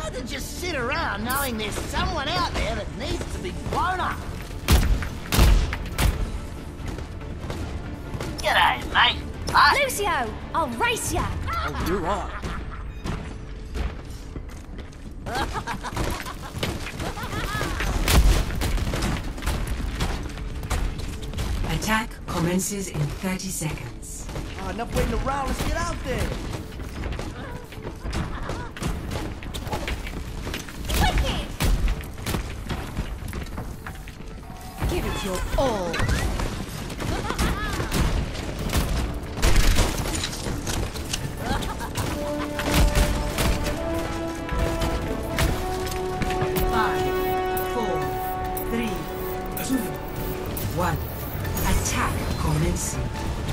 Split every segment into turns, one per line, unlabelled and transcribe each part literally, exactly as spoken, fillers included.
rather just sit around knowing there's someone out there that needs to be blown up. G'day, mate. Hi.
Lucio, I'll race ya.
Oh, you're on.
Attack commences in thirty seconds.
Oh, enough waiting around. Let's get out there.
Wicked. Give it your all.
Five, four, three, two, one. Attack commencing.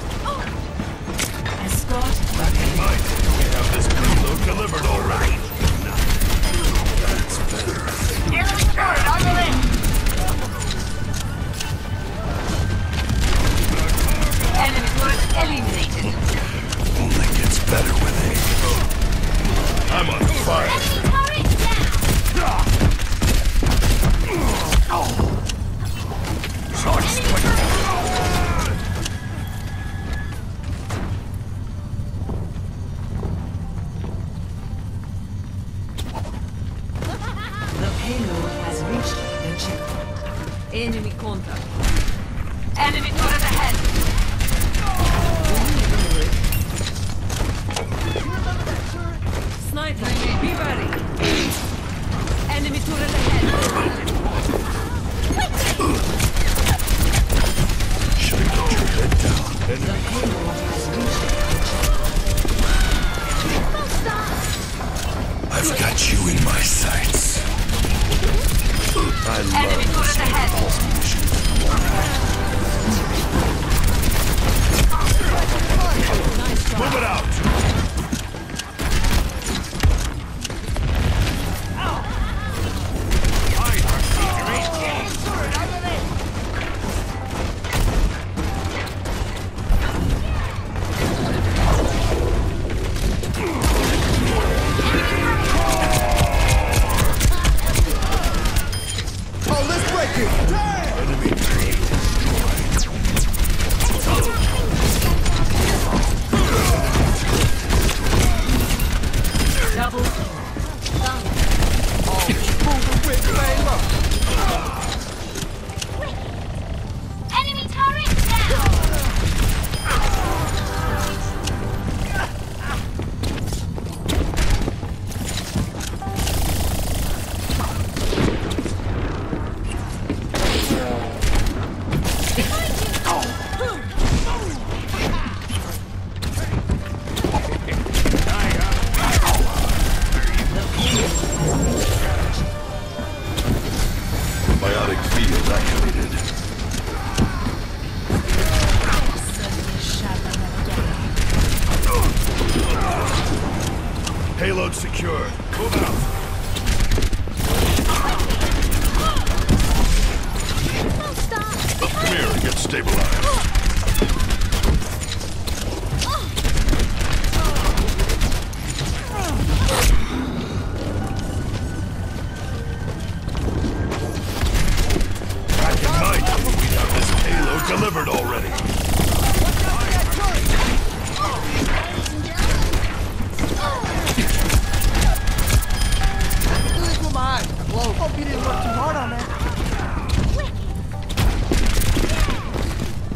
Escort weapon.
Mike, we have this payload delivered all right. That's better.
Get him started, I'm in. Enemy turret eliminated.
Only gets better with age. I'm on fire.
Enemy turret down.
Short square.
The payload has reached the checkpoint.
Enemy contact.
Enemy turret ahead.
Sniper, be ready. Enemy turret ahead.
Should have got your head down.
The
Enemy
payload has reached the checkpoint.
I've got you in my sights. I love
Enemy turret ahead.
Move it out.
Oh, let's break it. Damn!
Enemy team
Double.
Move the whip, babe.
Enemy turret down.
biotic field activated. Payload secure. Move out. Come here and get stabilized. Back in night, we have this payload delivered already.
Whoa, hope you didn't work too hard on that.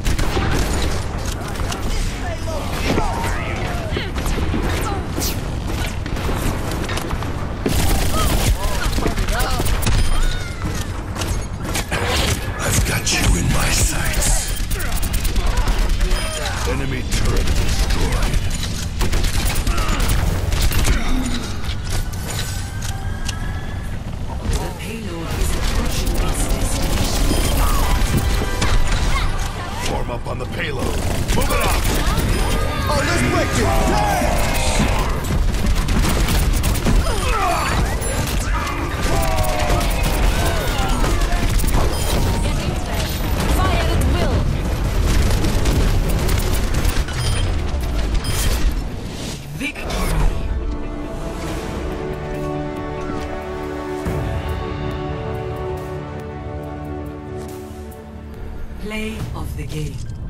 Play of the game.